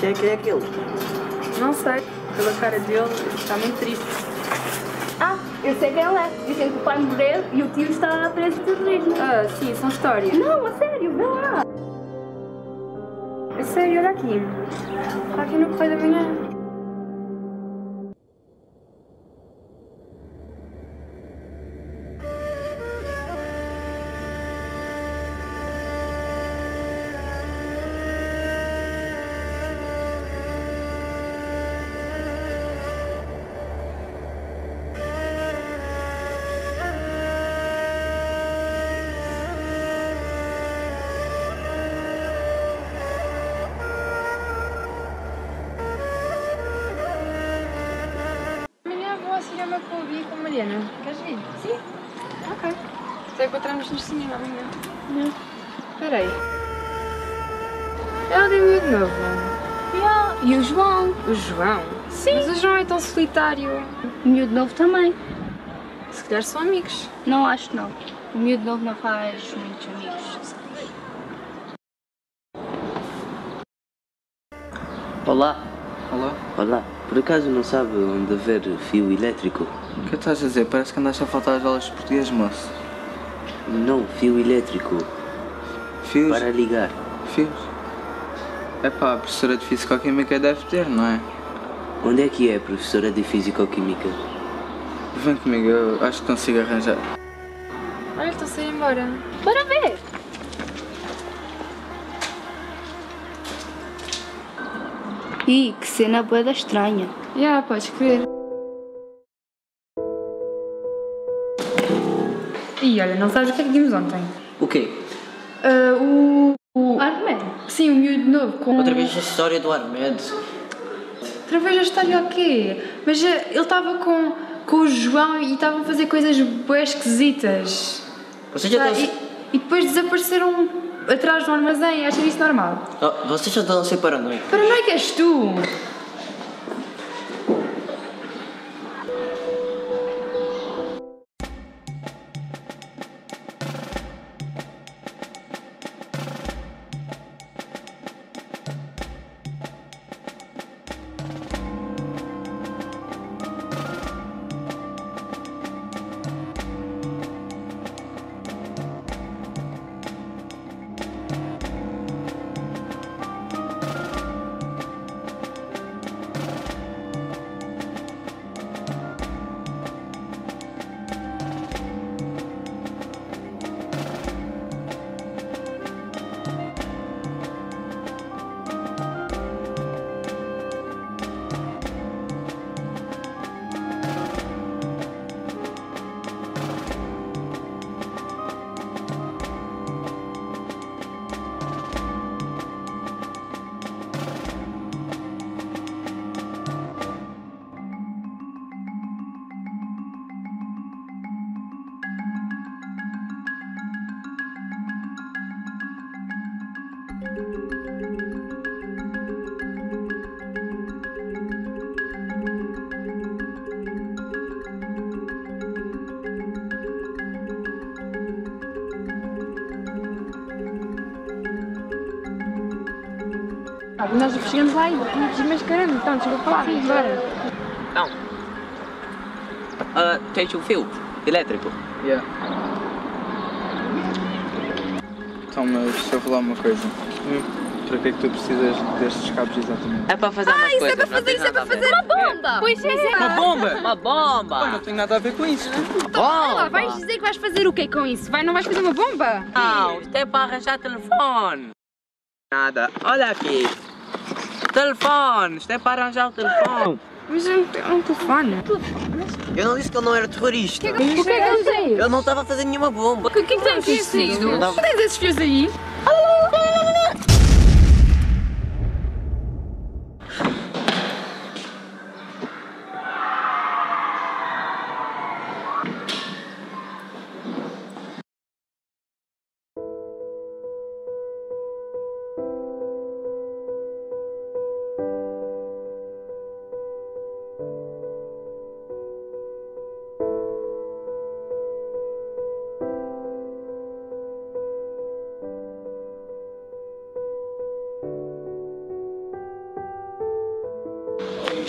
Quem é que é aquele? Não sei, pela cara dele, está muito triste. Ah, eu sei quem ele é. Dizem que o pai morreu e o tio está preso por terrorismo. Ah, sim, são histórias. Não, a sério, vê lá. É sério, olha aqui. Está aqui no Correio da Manhã. Amanhã vou ao cinema com o Bia e com a Mariana. Queres vir? Sim. Ok. Então encontramos no cinema amanhã. Espera aí. É o Demi de novo. E o João? O João? Sim. Mas o João é tão solitário. O miúdo novo também. Se calhar são amigos. Não, acho que não. O miúdo novo não faz muitos amigos, sabes? Olá. Olá, Olá. Por acaso não sabe onde haver fio elétrico? o que estás a dizer? Parece que andaste a faltar as aulas de português, moço. Não, fio elétrico. Fios? Para ligar. Fios? Epá, a professora de Físico-Química deve ter, não é? Onde é que é, professora de Físico-Química? Vem comigo, eu acho que consigo arranjar. Olha, estão-se a ir embora. Bora ver! Ih, que cena boa estranha. Podes crer. E olha, não sabes o que é que vimos ontem? O quê? O Armed? Sim, o miúdo novo com... Outra vez a história do Armed. Outra vez a história o quê? Mas ele estava com o João e estavam a fazer coisas bué esquisitas. Vocês já estão... E depois desapareceram atrás do armazém. Achas isso normal? Vocês já estão a ser paranoicos. Paranoico és tu! Nós chegamos lá e mas caramba, então, chegou para lá, agora. Não. Tens um fio elétrico? Yeah. Então, mas deixa eu falar uma coisa. Para que é que tu precisas destes cabos exatamente? É para fazer umas coisas. Isso é para fazer uma bomba! Pois é! Uma bomba! Uma bomba! Não tem nada a ver com isso. Olha, vais dizer que vais fazer o quê com isso? Não vais fazer uma bomba? Não, isto é para arranjar telefone. Nada. Olha aqui. Telefone. Isto é para arranjar o telefone. Mas é um telefone. Eu não disse que ele não era terrorista. O que é que ele fez? Ele não estava a fazer nenhuma bomba. O que é que tem acontecido? Tens esses fios aí?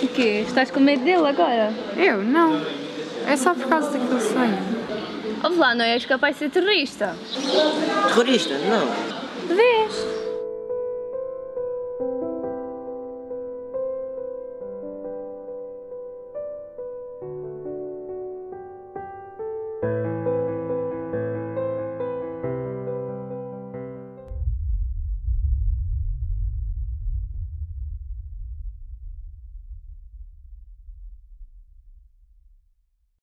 O quê? Estás com medo dele agora? Eu? Não. É só por causa daquele sonho. Ouve lá, não és capaz de ser terrorista? Terrorista? Não. Vês?